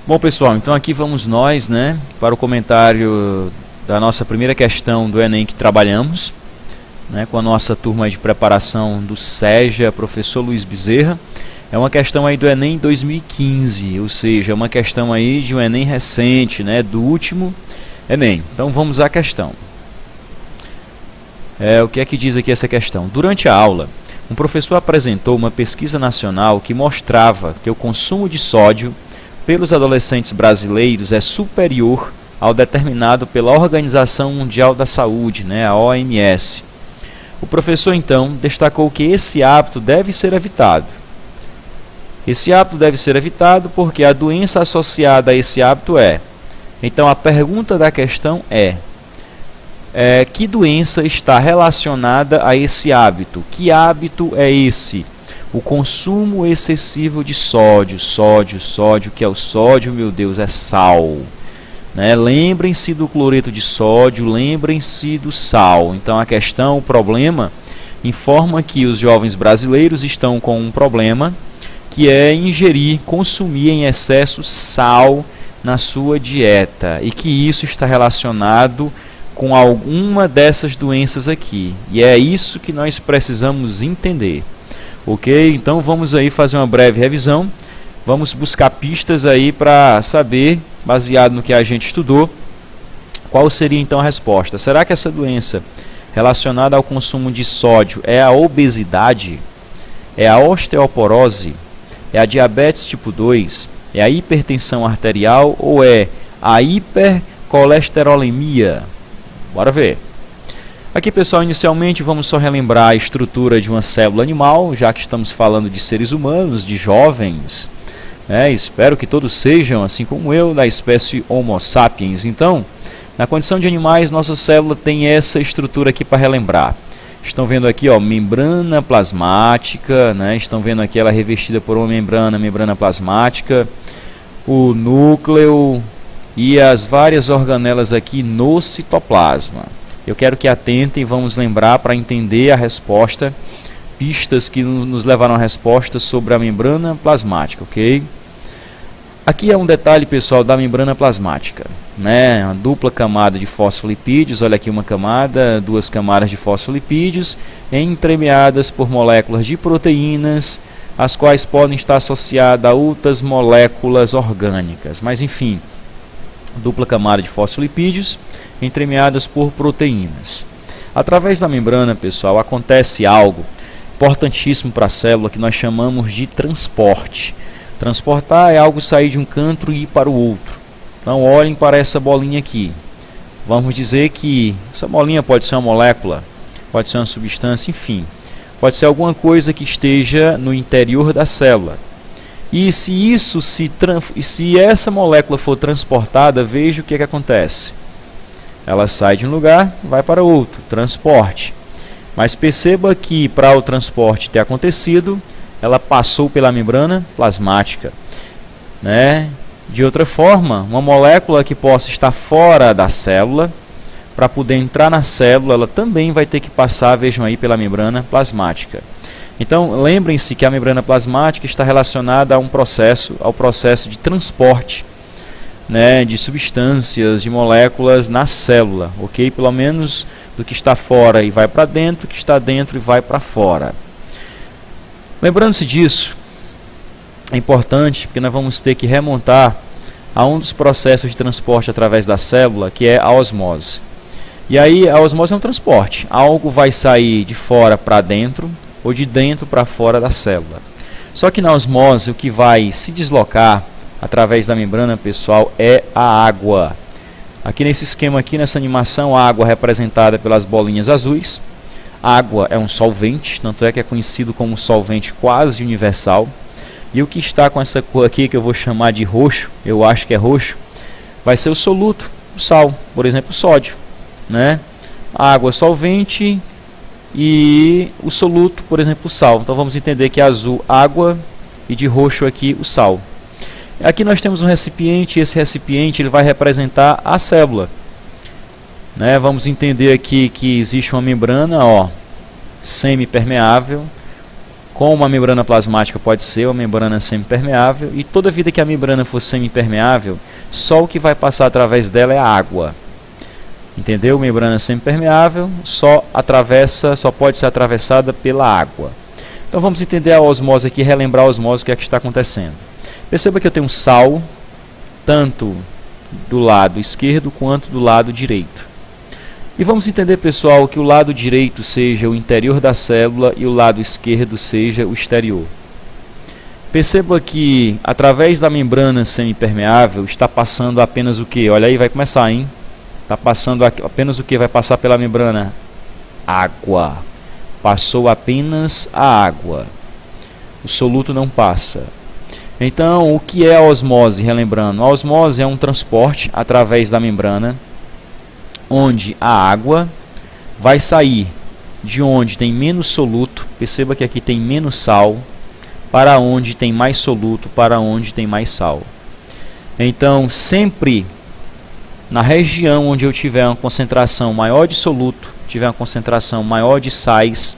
Bom, pessoal, então aqui vamos nós, né, para o comentário da nossa primeira questão do Enem que trabalhamos, né, com a nossa turma de preparação do SEJA, professor Luiz Bezerra. É uma questão aí do Enem 2015, ou seja, é uma questão aí de um Enem recente, né, do último Enem. Então vamos à questão. O que é que diz aqui essa questão? Durante a aula, um professor apresentou uma pesquisa nacional que mostrava que o consumo de sódio pelos adolescentes brasileiros é superior ao determinado pela Organização Mundial da Saúde, né, a OMS. O professor, então, destacou que esse hábito deve ser evitado. Esse hábito deve ser evitado porque a doença associada a esse hábito é... Então, a pergunta da questão é que doença está relacionada a esse hábito? Que hábito é esse? O consumo excessivo de sódio, que é o sódio, meu Deus, é sal. Né? Lembrem-se do cloreto de sódio, lembrem-se do sal. Então a questão, o problema, informa que os jovens brasileiros estão com um problema, que é ingerir, consumir em excesso sal na sua dieta. E que isso está relacionado com alguma dessas doenças aqui. E é isso que nós precisamos entender. Ok? Então vamos aí fazer uma breve revisão. Vamos buscar pistas aí para saber, baseado no que a gente estudou, qual seria então a resposta. Será que essa doença relacionada ao consumo de sódio é a obesidade? É a osteoporose? É a diabetes tipo 2? É a hipertensão arterial ou é a hipercolesterolemia? Bora ver. Aqui, pessoal, inicialmente vamos só relembrar a estrutura de uma célula animal, já que estamos falando de seres humanos, de jovens. Espero que todos sejam, assim como eu, da espécie Homo sapiens. Então, na condição de animais, nossa célula tem essa estrutura aqui para relembrar. Estão vendo aqui, ó, membrana plasmática, né? Estão vendo aqui ela revestida por uma membrana plasmática, o núcleo e as várias organelas aqui no citoplasma. Eu quero que atentem, vamos lembrar para entender a resposta, pistas que nos levaram à resposta sobre a membrana plasmática, ok? Aqui é um detalhe, pessoal, da membrana plasmática, né? Uma dupla camada de fosfolipídios, olha aqui uma camada, duas camadas de fosfolipídios, entremeadas por moléculas de proteínas, as quais podem estar associadas a outras moléculas orgânicas, mas enfim, dupla camada de fosfolipídios, entremeadas por proteínas. Através da membrana, pessoal, acontece algo importantíssimo para a célula que nós chamamos de transporte. Transportar é algo sair de um canto e ir para o outro. Então olhem para essa bolinha aqui. Vamos dizer que essa bolinha pode ser uma molécula, pode ser uma substância, enfim. Pode ser alguma coisa que esteja no interior da célula. E se essa molécula for transportada, veja o que acontece. Ela sai de um lugar, vai para outro, transporte. Mas perceba que para o transporte ter acontecido, ela passou pela membrana plasmática, né? De outra forma, uma molécula que possa estar fora da célula, para poder entrar na célula, ela também vai ter que passar, vejam aí, pela membrana plasmática. Então, lembrem-se que a membrana plasmática está relacionada ao processo de transporte, né, de substâncias, de moléculas na célula, ok? Pelo menos do que está fora e vai para dentro, que está dentro e vai para fora. Lembrando-se disso, é importante porque nós vamos ter que remontar a um dos processos de transporte através da célula, que é a osmose. E aí a osmose é um transporte, algo vai sair de fora para dentro ou de dentro para fora da célula. Só que na osmose o que vai se deslocar através da membrana, pessoal, é a água. Aqui nesse esquema aqui, nessa animação, a água representada pelas bolinhas azuis. A água é um solvente, tanto é que é conhecido como solvente quase universal. E o que está com essa cor aqui, que eu vou chamar de roxo, eu acho que é roxo, vai ser o soluto, o sal, por exemplo, o sódio, né? A água solvente e o soluto, por exemplo, o sal. Então vamos entender que é azul, água, e de roxo aqui, o sal. Aqui nós temos um recipiente, e esse recipiente ele vai representar a célula. Né? Vamos entender aqui que existe uma membrana, ó, semipermeável, como a membrana plasmática pode ser uma membrana semipermeável, e toda vida que a membrana for semipermeável, só o que vai passar através dela é a água. Entendeu? Membrana semipermeável só pode ser atravessada pela água. Então vamos entender a osmose aqui, relembrar a osmose, o que é que está acontecendo. Perceba que eu tenho sal, tanto do lado esquerdo quanto do lado direito. E vamos entender, pessoal, que o lado direito seja o interior da célula e o lado esquerdo seja o exterior. Perceba que através da membrana semipermeável está passando apenas o que? Olha aí, vai começar, hein? Está passando apenas o que vai passar pela membrana? Água. Passou apenas a água. O soluto não passa. Então, o que é a osmose? Relembrando, a osmose é um transporte através da membrana, onde a água vai sair de onde tem menos soluto, perceba que aqui tem menos sal, para onde tem mais soluto, para onde tem mais sal. Então, sempre na região onde eu tiver uma concentração maior de soluto, tiver uma concentração maior de sais,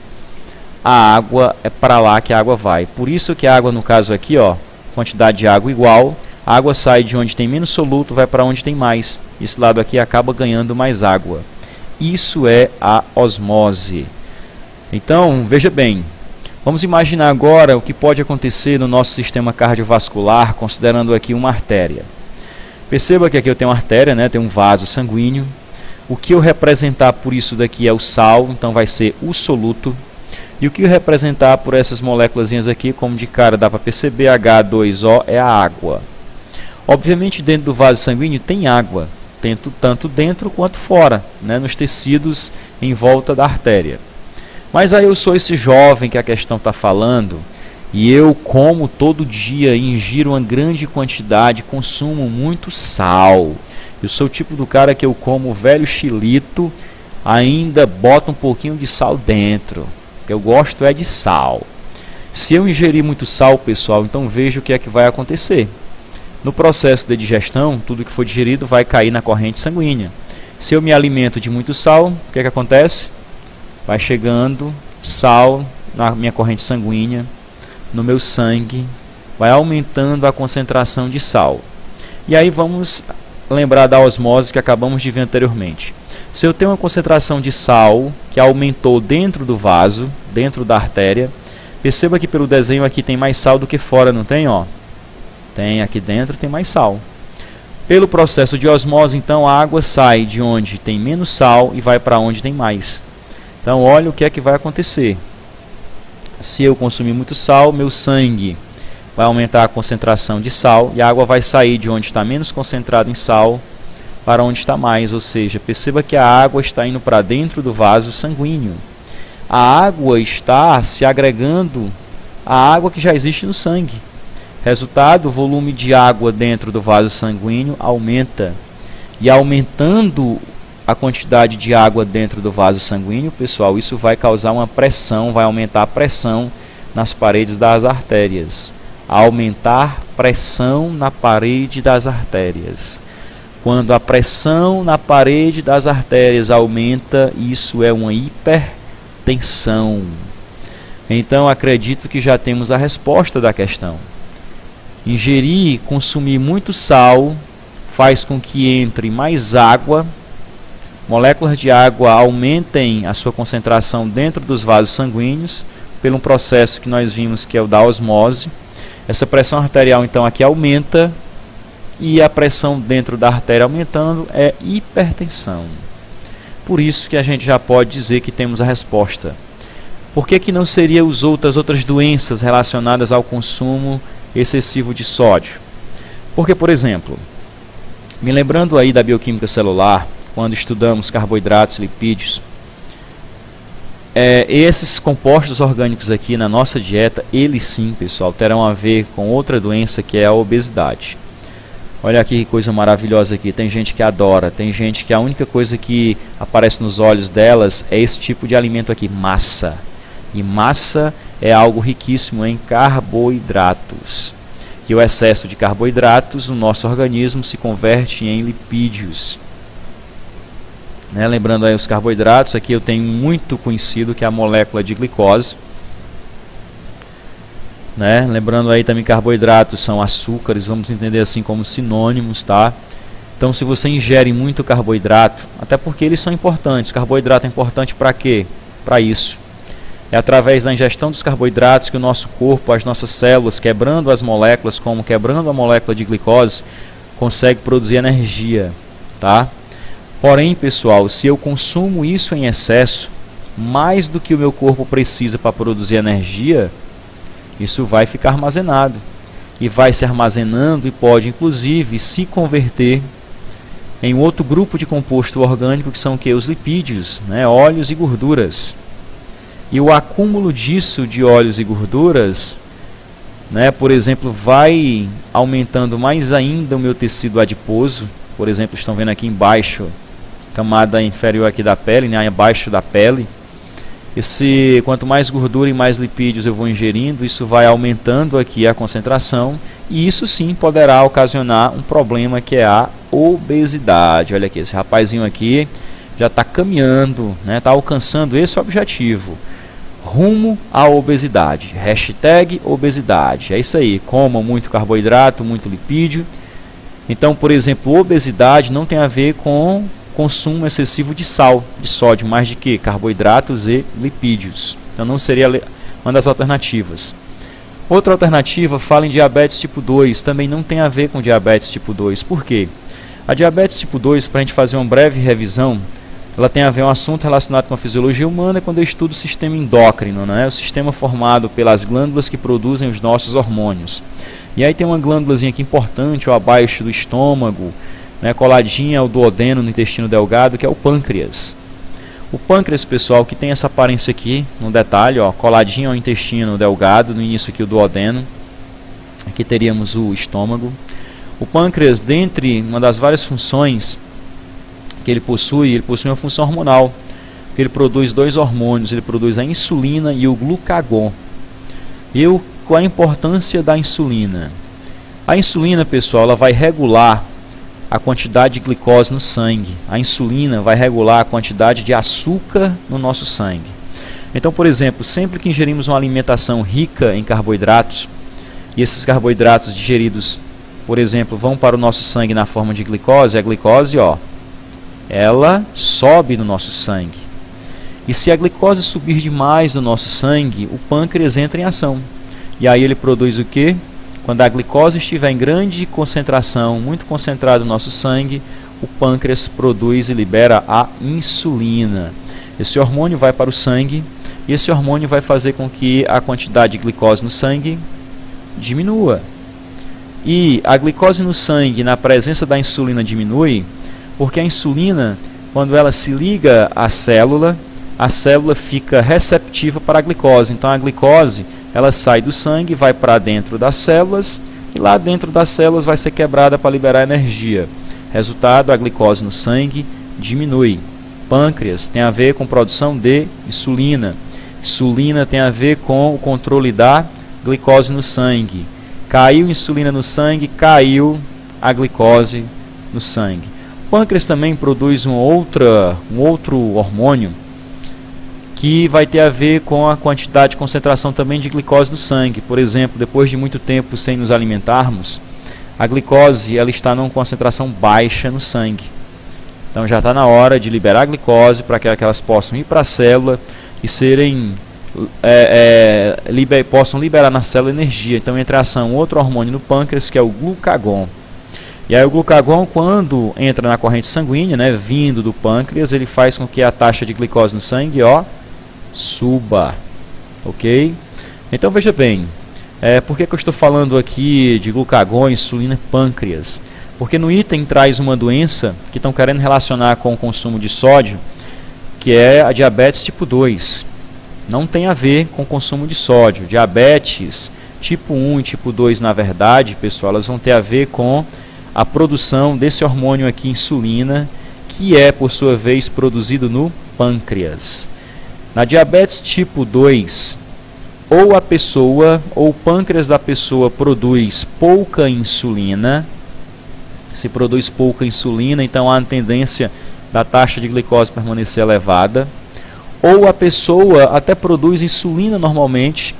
a água é para lá que a água vai. Por isso que a água, no caso aqui, ó, quantidade de água igual, a água sai de onde tem menos soluto, vai para onde tem mais. Esse lado aqui acaba ganhando mais água. Isso é a osmose. Então, veja bem, vamos imaginar agora o que pode acontecer no nosso sistema cardiovascular, considerando aqui uma artéria. Perceba que aqui eu tenho uma artéria, né? Tem um vaso sanguíneo. O que eu representar por isso daqui é o sal, então vai ser o soluto. E o que eu representar por essas moléculas aqui, como de cara dá para perceber, H2O, é a água. Obviamente dentro do vaso sanguíneo tem água, tanto dentro quanto fora, né? Nos tecidos em volta da artéria. Mas aí eu sou esse jovem que a questão está falando, e eu como todo dia, ingiro uma grande quantidade, consumo muito sal. Eu sou o tipo do cara que eu como velho xilito, ainda bota um pouquinho de sal dentro. Eu gosto é de sal. Se eu ingerir muito sal, pessoal, então veja o que é que vai acontecer. No processo de digestão, tudo que for digerido vai cair na corrente sanguínea. Se eu me alimento de muito sal, o que é que acontece? Vai chegando sal na minha corrente sanguínea, no meu sangue, vai aumentando a concentração de sal. E aí vamos lembrar da osmose que acabamos de ver anteriormente. Se eu tenho uma concentração de sal que aumentou dentro do vaso, dentro da artéria, perceba que pelo desenho aqui tem mais sal do que fora, não tem? Ó? Tem aqui dentro, tem mais sal. Pelo processo de osmose, então, a água sai de onde tem menos sal e vai para onde tem mais. Então, olha o que é que vai acontecer. Se eu consumir muito sal, meu sangue vai aumentar a concentração de sal e a água vai sair de onde está menos concentrado em sal para onde está mais, ou seja, perceba que a água está indo para dentro do vaso sanguíneo. A água está se agregando à água que já existe no sangue. Resultado, o volume de água dentro do vaso sanguíneo aumenta. E aumentando a quantidade de água dentro do vaso sanguíneo, pessoal, isso vai causar uma pressão, vai aumentar a pressão nas paredes das artérias. Aumentar pressão na parede das artérias. Quando a pressão na parede das artérias aumenta, isso é uma hipertensão. Então, acredito que já temos a resposta da questão. Ingerir, consumir muito sal, faz com que entre mais água, moléculas de água aumentem a sua concentração dentro dos vasos sanguíneos, pelo processo que nós vimos que é o da osmose. Essa pressão arterial, então, aqui aumenta, e a pressão dentro da artéria aumentando é hipertensão. Por isso que a gente já pode dizer que temos a resposta. Por que não seria outras doenças relacionadas ao consumo excessivo de sódio? Porque, por exemplo, me lembrando aí da bioquímica celular, quando estudamos carboidratos, lipídios, esses compostos orgânicos aqui na nossa dieta, eles sim, pessoal, terão a ver com outra doença que é a obesidade. Olha aqui que coisa maravilhosa aqui, tem gente que adora, tem gente que a única coisa que aparece nos olhos delas é esse tipo de alimento aqui, massa. E massa é algo riquíssimo em carboidratos. E o excesso de carboidratos no nosso organismo se converte em lipídios. Né? Lembrando aí os carboidratos, aqui eu tenho muito conhecido que é a molécula de glicose. né? Lembrando aí também, carboidratos são açúcares, vamos entender assim como sinônimos, tá? Então, se você ingere muito carboidrato, até porque eles são importantes, carboidrato é importante para quê? Para isso. É através da ingestão dos carboidratos que o nosso corpo, as nossas células, quebrando as moléculas, como quebrando a molécula de glicose, consegue produzir energia, tá? Porém, pessoal, se eu consumo isso em excesso, mais do que o meu corpo precisa para produzir energia, isso vai ficar armazenado. E vai se armazenando e pode, inclusive, se converter em outro grupo de composto orgânico, que são o quê? Os lipídios, né? Óleos e gorduras. E o acúmulo disso, de óleos e gorduras, né, por exemplo, vai aumentando mais ainda o meu tecido adiposo. Por exemplo, estão vendo aqui embaixo, camada inferior aqui da pele, né, abaixo da pele. Quanto mais gordura e mais lipídios eu vou ingerindo, isso vai aumentando aqui a concentração. E isso sim poderá ocasionar um problema, que é a obesidade. Olha aqui, esse rapazinho aqui já está caminhando, né, está alcançando esse objetivo. Rumo à obesidade. Hashtag obesidade. É isso aí. Comam muito carboidrato, muito lipídio. Então, por exemplo, obesidade não tem a ver com consumo excessivo de sal, de sódio, mais de que carboidratos e lipídios. Então não seria uma das alternativas. Outra alternativa fala em diabetes tipo 2. Também não tem a ver com diabetes tipo 2. Por quê? A diabetes tipo 2, para a gente fazer uma breve revisão, ela tem a ver um assunto relacionado com a fisiologia humana quando eu estudo o sistema endócrino, né? O sistema formado pelas glândulas que produzem os nossos hormônios. E aí tem uma glândulazinha aqui importante, ó, abaixo do estômago, né, coladinha ao duodeno, no intestino delgado, que é o pâncreas. O pâncreas, pessoal, que tem essa aparência aqui, no detalhe, ó, coladinho ao intestino delgado, no início aqui o duodeno. Aqui teríamos o estômago. O pâncreas, dentre uma das várias funções que ele possui uma função hormonal, que ele produz dois hormônios, ele produz a insulina e o glucagon. Qual a importância da insulina? A insulina, pessoal, ela vai regular a quantidade de glicose no sangue. A insulina vai regular a quantidade de açúcar no nosso sangue. Então, por exemplo, sempre que ingerimos uma alimentação rica em carboidratos, e esses carboidratos digeridos, por exemplo, vão para o nosso sangue na forma de glicose, a glicose, ó, ela sobe no nosso sangue. E se a glicose subir demais no nosso sangue, o pâncreas entra em ação. E aí ele produz o quê? Quando a glicose estiver em grande concentração, muito concentrada no nosso sangue, o pâncreas produz e libera a insulina. Esse hormônio vai para o sangue e esse hormônio vai fazer com que a quantidade de glicose no sangue diminua. E a glicose no sangue, na presença da insulina, diminui, porque a insulina, quando ela se liga à célula, a célula fica receptiva para a glicose. Então a glicose, ela sai do sangue, vai para dentro das células, e lá dentro das células vai ser quebrada para liberar energia. Resultado, a glicose no sangue diminui. Pâncreas tem a ver com produção de insulina. Insulina tem a ver com o controle da glicose no sangue. Caiu insulina no sangue, caiu a glicose no sangue. O pâncreas também produz um outro hormônio que vai ter a ver com a quantidade de concentração também de glicose no sangue. Por exemplo, depois de muito tempo sem nos alimentarmos, a glicose ela está numa concentração baixa no sangue. Então já está na hora de liberar a glicose para que elas possam ir para a célula e possam liberar na célula energia. Então entra em ação outro hormônio no pâncreas, que é o glucagon. E aí o glucagon, quando entra na corrente sanguínea, né, vindo do pâncreas, ele faz com que a taxa de glicose no sangue, ó, suba. Ok? Então veja bem, por que eu estou falando aqui de glucagon, insulina e pâncreas? Porque no item traz uma doença que estão querendo relacionar com o consumo de sódio, que é a diabetes tipo 2. Não tem a ver com o consumo de sódio. Diabetes tipo 1 e tipo 2, na verdade, pessoal, elas vão ter a ver com a produção desse hormônio aqui, insulina, que é, por sua vez, produzido no pâncreas. Na diabetes tipo 2, ou o pâncreas da pessoa produz pouca insulina. Se produz pouca insulina, então há a tendência da taxa de glicose permanecer elevada. Ou a pessoa até produz insulina normalmente,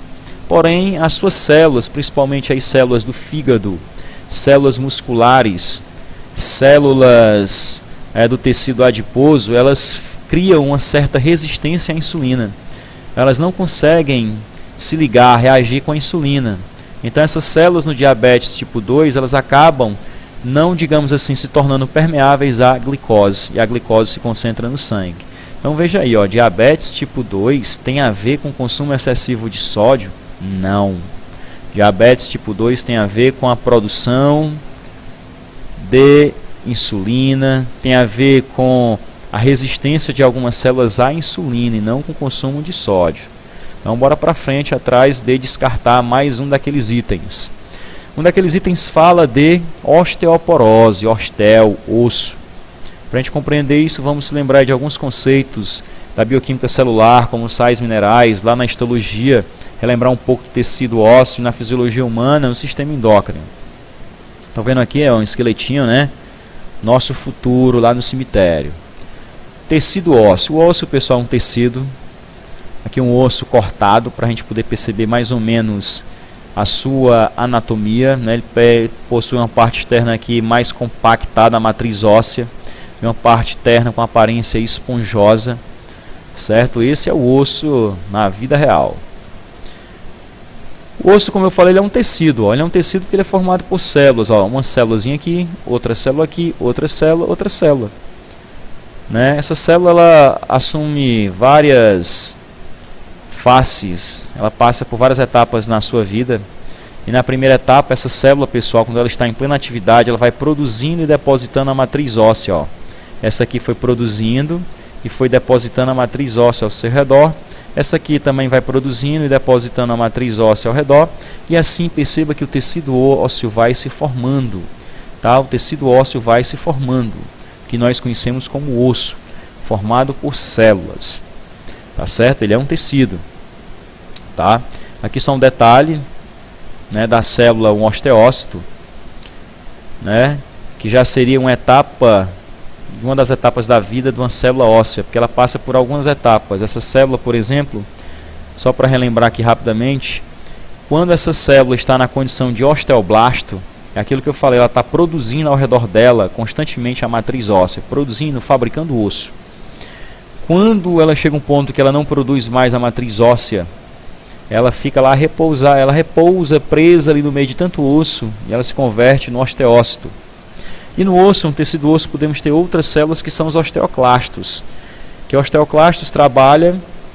porém as suas células, principalmente as células do fígado, células musculares, células do tecido adiposo, elas criam uma certa resistência à insulina. Elas não conseguem se ligar, reagir com a insulina. Então essas células no diabetes tipo 2, elas acabam não, digamos assim, se tornando permeáveis à glicose, e a glicose se concentra no sangue. Então veja aí, ó, diabetes tipo 2 tem a ver com consumo excessivo de sódio? Não. Diabetes tipo 2 tem a ver com a produção de insulina, tem a ver com a resistência de algumas células à insulina e não com o consumo de sódio. Então bora para frente atrás de descartar mais um daqueles itens. Um daqueles itens fala de osteoporose, osso. Para a gente compreender isso, vamos se lembrar de alguns conceitos da bioquímica celular, como sais minerais, lá na histologia, relembrar um pouco do tecido ósseo, na fisiologia humana, no sistema endócrino. Estão vendo aqui, é um esqueletinho, né? Nosso futuro lá no cemitério. Tecido ósseo. O osso, pessoal, é um tecido. Aqui um osso cortado para a gente poder perceber mais ou menos a sua anatomia, né? Ele possui uma parte externa aqui mais compactada, a matriz óssea, e uma parte interna com aparência esponjosa, certo? Esse é o osso na vida real. O osso, como eu falei, ele é um tecido, ó. Ele é um tecido porque ele é formado por células, ó. Uma célulazinha aqui, outra célula aqui, outra célula, né? Essa célula ela assume várias faces, ela passa por várias etapas na sua vida. E na primeira etapa, essa célula, pessoal, quando ela está em plena atividade, ela vai produzindo e depositando a matriz óssea, ó. Essa aqui foi produzindo e foi depositando a matriz óssea ao seu redor. Essa aqui também vai produzindo e depositando a matriz óssea ao redor. E assim perceba que o tecido ósseo vai se formando, tá? O tecido ósseo vai se formando, que nós conhecemos como osso, formado por células. Tá certo? Ele é um tecido, tá? Aqui só um detalhe, né, da célula, um osteócito, né, que já seria uma das etapas da vida de uma célula óssea, porque ela passa por algumas etapas. Essa célula, por exemplo, só para relembrar aqui rapidamente, quando essa célula está na condição de osteoblasto, é aquilo que eu falei, ela está produzindo ao redor dela constantemente a matriz óssea, produzindo, fabricando osso. Quando ela chega a um ponto que ela não produz mais a matriz óssea, ela fica lá a repousar, ela repousa presa ali no meio de tanto osso e ela se converte no osteócito. E no osso, um tecido osso, podemos ter outras células que são os osteoclastos, que o osteoclastos trabalha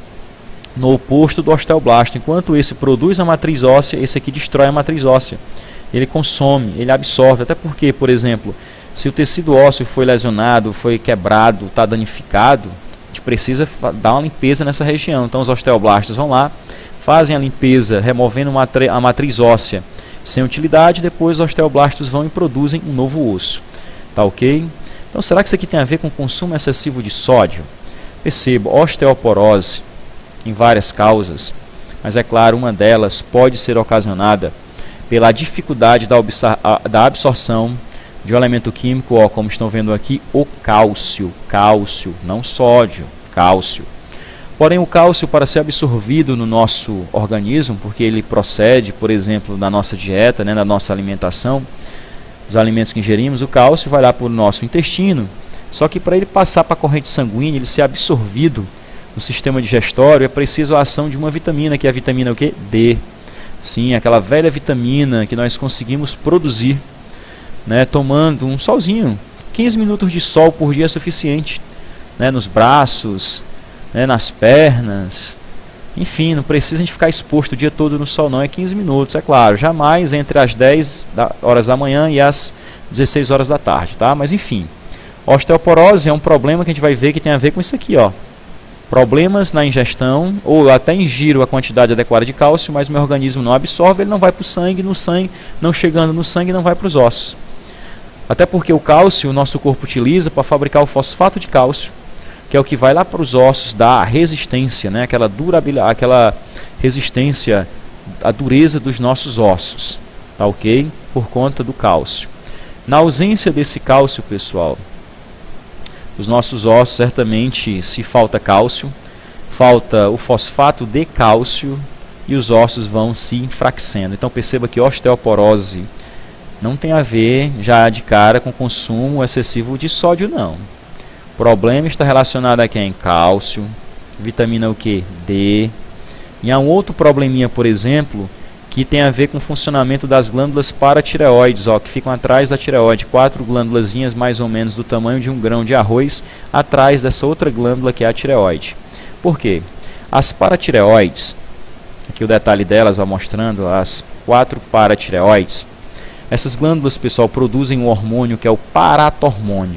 no oposto do osteoblasto. Enquanto esse produz a matriz óssea, esse aqui destrói a matriz óssea. Ele consome, ele absorve, até porque, por exemplo, se o tecido ósseo foi lesionado, foi quebrado, está danificado, a gente precisa dar uma limpeza nessa região. Então os osteoblastos vão lá, fazem a limpeza, removendo a matriz óssea sem utilidade, depois os osteoblastos vão e produzem um novo osso. Tá ok? Então será que isso aqui tem a ver com consumo excessivo de sódio? Perceba, osteoporose em várias causas, mas é claro, uma delas pode ser ocasionada pela dificuldade da absorção de um elemento químico, ó, como estão vendo aqui, o cálcio, não sódio, cálcio. Porém, o cálcio, para ser absorvido no nosso organismo, porque ele procede, por exemplo, da nossa dieta, né, da nossa alimentação, dos alimentos que ingerimos, o cálcio vai lá para o nosso intestino, só que para ele passar para a corrente sanguínea, ele ser absorvido no sistema digestório, é preciso a ação de uma vitamina, que é a vitamina o quê? D. Sim, aquela velha vitamina que nós conseguimos produzir, né, tomando um solzinho. 15 minutos de sol por dia é suficiente, né, nos braços, né, nas pernas, enfim, não precisa a gente ficar exposto o dia todo no sol, não, é 15 minutos, é claro, jamais entre as 10 horas da manhã e as 16 horas da tarde, tá? Mas enfim, osteoporose é um problema que a gente vai ver que tem a ver com isso aqui, ó. Problemas na ingestão, ou até ingiro a quantidade adequada de cálcio, mas meu organismo não absorve, ele não vai para o sangue, não chegando no sangue, não vai para os ossos. Até porque o cálcio o nosso corpo utiliza para fabricar o fosfato de cálcio, que é o que vai lá para os ossos, dá resistência, né? Aquela durabilidade, aquela resistência, a dureza dos nossos ossos, tá ok? Por conta do cálcio. Na ausência desse cálcio, pessoal, os nossos ossos, certamente, se falta cálcio, falta o fosfato de cálcio, e os ossos vão se enfraquecendo. Então perceba que osteoporose não tem a ver já de cara com consumo excessivo de sódio, não. O problema está relacionado a quem? Cálcio, vitamina o quê? D. E há um outro probleminha, por exemplo, que tem a ver com o funcionamento das glândulas paratireoides, ó, que ficam atrás da tireoide, 4 glândulazinhas mais ou menos do tamanho de um grão de arroz, atrás dessa outra glândula que é a tireoide. Por quê? As paratireoides, aqui o detalhe delas, ó, mostrando as 4 paratireoides, essas glândulas, pessoal, produzem um hormônio que é o paratormônio.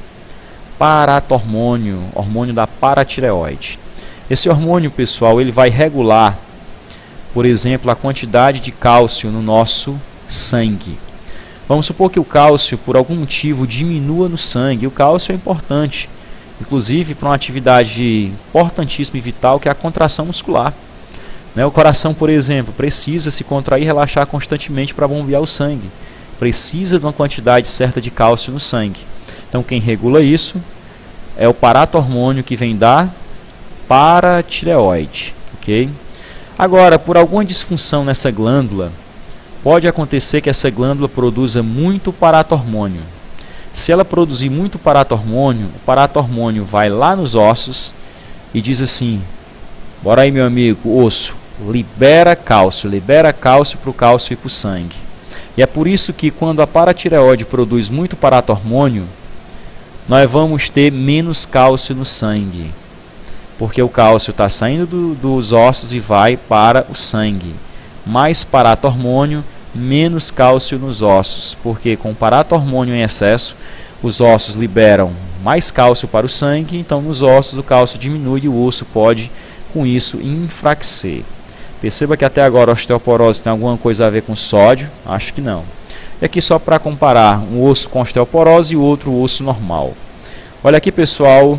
Paratormônio, hormônio da paratireoide. Esse hormônio, pessoal, ele vai regular, por exemplo, a quantidade de cálcio no nosso sangue. Vamos supor que o cálcio, por algum motivo, diminua no sangue. O cálcio é importante, inclusive para uma atividade importantíssima e vital, que é a contração muscular. O coração, por exemplo, precisa se contrair e relaxar constantemente para bombear o sangue. Precisa de uma quantidade certa de cálcio no sangue. Então, quem regula isso é o paratormônio, que vem da paratireoide. Ok? Agora, por alguma disfunção nessa glândula, pode acontecer que essa glândula produza muito paratormônio. Se ela produzir muito paratormônio, o paratormônio vai lá nos ossos e diz assim: bora aí, meu amigo, osso, libera cálcio para o cálcio ir para o sangue. E é por isso que quando a paratireoide produz muito paratormônio, nós vamos ter menos cálcio no sangue. Porque o cálcio está saindo dos ossos e vai para o sangue. Mais paratormônio, menos cálcio nos ossos. Porque com paratormônio em excesso, os ossos liberam mais cálcio para o sangue, então nos ossos o cálcio diminui e o osso pode, com isso, enfraquecer. Perceba que até agora a osteoporose tem alguma coisa a ver com sódio? Acho que não. E aqui só para comparar um osso com osteoporose e o outro osso normal. Olha aqui, pessoal,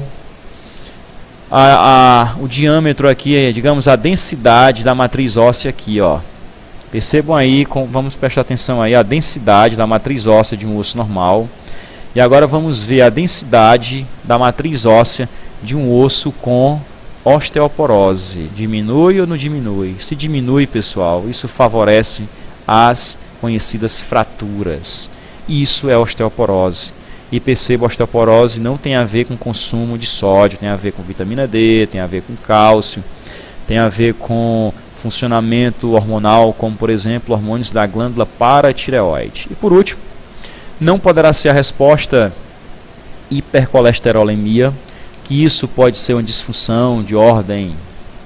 o diâmetro aqui, digamos, a densidade da matriz óssea aqui, ó. Percebam aí, vamos prestar atenção aí, a densidade da matriz óssea de um osso normal. E agora vamos ver a densidade da matriz óssea de um osso com osteoporose. Diminui ou não diminui? Se diminui, pessoal, isso favorece as conhecidas fraturas. Isso é osteoporose. E perceba, a osteoporose não tem a ver com consumo de sódio, tem a ver com vitamina D, tem a ver com cálcio, tem a ver com funcionamento hormonal, como por exemplo hormônios da glândula paratireoide. E por último, não poderá ser a resposta hipercolesterolemia, que isso pode ser uma disfunção de ordem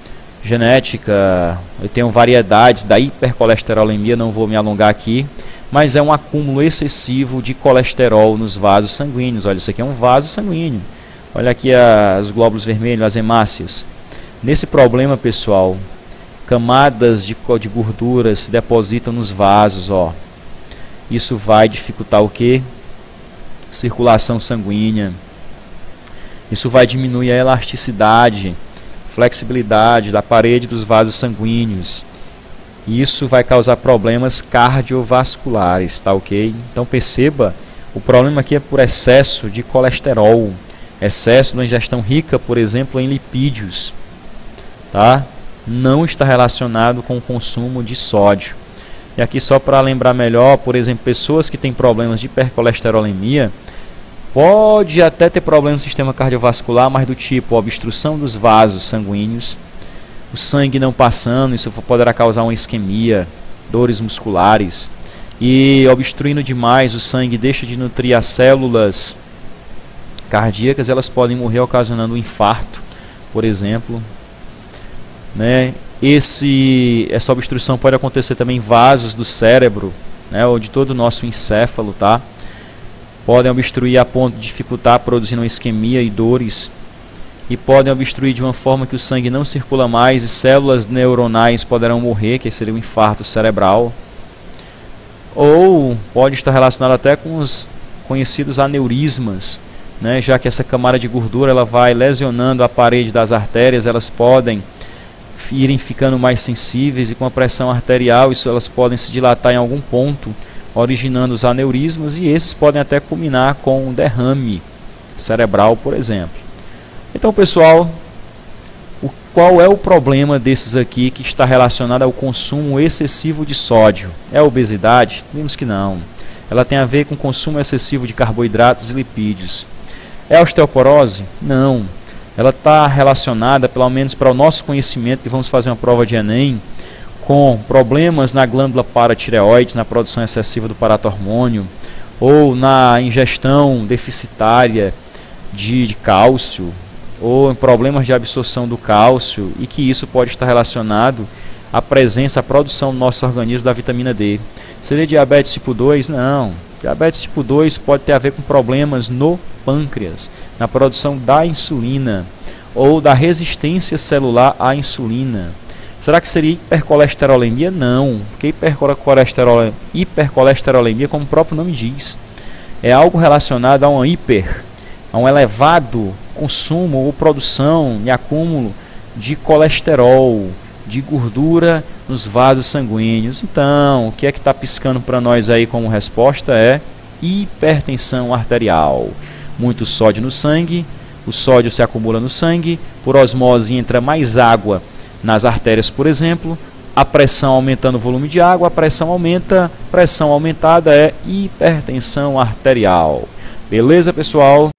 genética. Eu tenho variedades da hipercolesterolemia, não vou me alongar aqui, mas é um acúmulo excessivo de colesterol nos vasos sanguíneos. Olha, isso aqui é um vaso sanguíneo. Olha aqui os glóbulos vermelhos, as hemácias. Nesse problema, pessoal, camadas de gordura se depositam nos vasos, ó. Isso vai dificultar o quê? Circulação sanguínea. Isso vai diminuir a elasticidade, flexibilidade da parede dos vasos sanguíneos. Isso vai causar problemas cardiovasculares, tá ok? Então perceba, o problema aqui é por excesso de colesterol, excesso de uma ingestão rica, por exemplo, em lipídios, tá? Não está relacionado com o consumo de sódio. E aqui só para lembrar melhor, por exemplo, pessoas que têm problemas de hipercolesterolemia, pode até ter problemas no sistema cardiovascular, mas do tipo obstrução dos vasos sanguíneos, o sangue não passando, isso poderá causar uma isquemia, dores musculares, e obstruindo demais o sangue deixa de nutrir as células cardíacas, elas podem morrer ocasionando um infarto, por exemplo, né? Essa obstrução pode acontecer também em vasos do cérebro, né, ou de todo o nosso encéfalo, tá? Podem obstruir a ponto de dificultar produzindo uma isquemia e dores, e podem obstruir de uma forma que o sangue não circula mais e células neuronais poderão morrer, que seria um infarto cerebral. Ou pode estar relacionado até com os conhecidos aneurismas, né, já que essa camada de gordura ela vai lesionando a parede das artérias, elas podem irem ficando mais sensíveis e com a pressão arterial elas podem se dilatar em algum ponto, originando os aneurismas, e esses podem até culminar com um derrame cerebral, por exemplo. Então, pessoal, Qual é o problema desses aqui que está relacionado ao consumo excessivo de sódio? É a obesidade? Vimos que não. Ela tem a ver com o consumo excessivo de carboidratos e lipídios. É a osteoporose? Não. Ela está relacionada, pelo menos para o nosso conhecimento, que vamos fazer uma prova de Enem, com problemas na glândula paratireoide, na produção excessiva do paratormônio, ou na ingestão deficitária de cálcio, ou em problemas de absorção do cálcio, e que isso pode estar relacionado à presença, à produção no nosso organismo da vitamina D. Seria diabetes tipo 2? Não. Diabetes tipo 2 pode ter a ver com problemas no pâncreas, na produção da insulina, ou da resistência celular à insulina. Será que seria hipercolesterolemia? Não, porque hipercolesterolemia, como o próprio nome diz, é algo relacionado a a um elevado consumo ou produção e acúmulo de colesterol, de gordura nos vasos sanguíneos. Então, o que é que está piscando para nós aí como resposta é hipertensão arterial. Muito sódio no sangue, o sódio se acumula no sangue, por osmose entra mais água nas artérias, por exemplo, a pressão aumentando o volume de água, a pressão aumenta, pressão aumentada é hipertensão arterial. Beleza, pessoal?